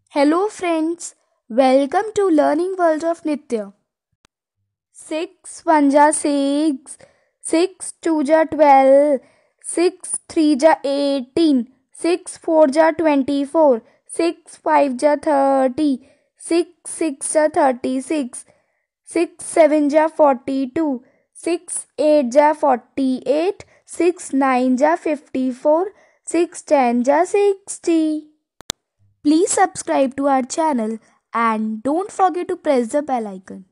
Hello friends, welcome to Learning World of Nitya. 6 1 ja 6, 6 2 ja 12, 6 3 ja 18, 6 4 ja 24, 6 5 ja 30, 6 6 ja 36, 6 7 ja 42, 6 8 ja 48, 6 9 ja 54, 6 10 ja 60. Please subscribe to our channel and don't forget to press the bell icon.